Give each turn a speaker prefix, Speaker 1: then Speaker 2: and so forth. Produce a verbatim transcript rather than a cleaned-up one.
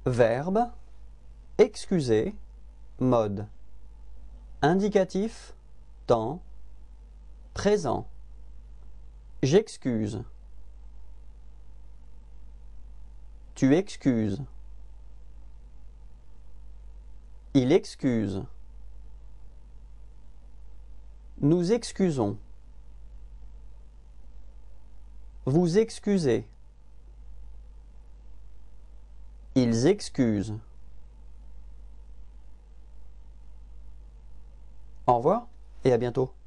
Speaker 1: Verbe, excuser, mode. Indicatif, temps, présent. J'excuse. Tu excuses. Il excuse. Nous excusons. Vous excusez. Ils excusent. Au revoir et à bientôt.